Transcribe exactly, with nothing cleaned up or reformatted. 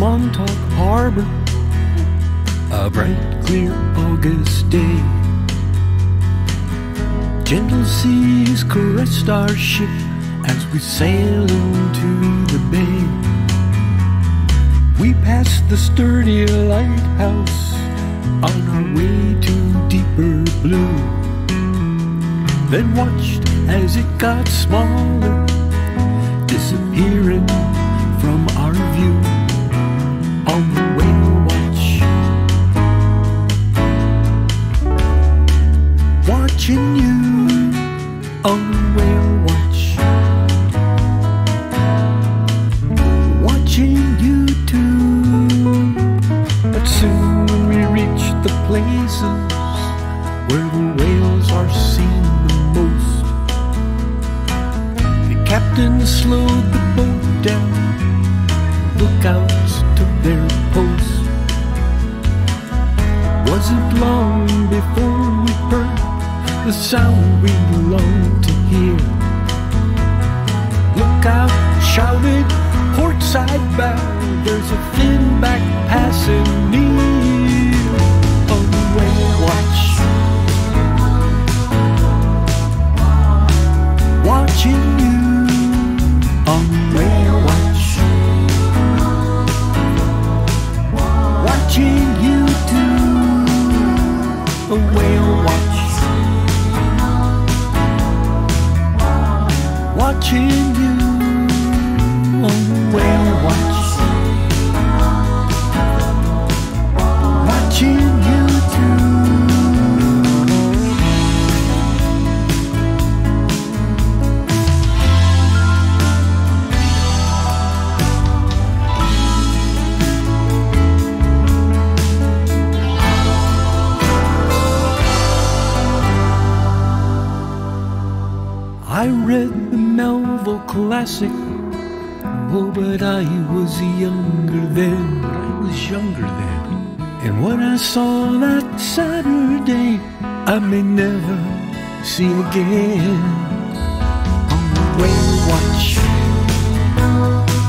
Montauk Harbor, a bright, clear August day. Gentle seas caressed our ship as we sailed into the bay. We passed the sturdy lighthouse on our way to deeper blue, then watched as it got smaller, disappearing from our view. On the whale watch, watching you on the whale watch, watching you too. But soon when we reach the places where the whales are seen the most, the captain slowed the boat down, lookouts took their post. Wasn't long before we heard the sound we longed to hear. Lookout shouted, port side bound, there's a finback passing near. On the whale watch, watching you on the whale watch, watching you too. A whale watch, watching you on the whale watch, watching you too. I read the Melville classic, oh, but I was younger then. But I was younger then. And what I saw that Saturday, I may never see again. On the whale watch,